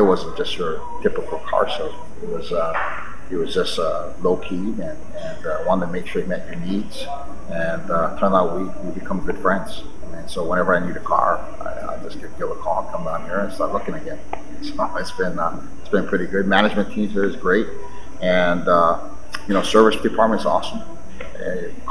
It wasn't just your typical car salesman. He was just low key and wanted to make sure he met your needs. And turned out we become good friends. And so whenever I need a car, I just give Gil a call, come down here and start looking again. So it's been pretty good. Management team here is great, and service department is awesome.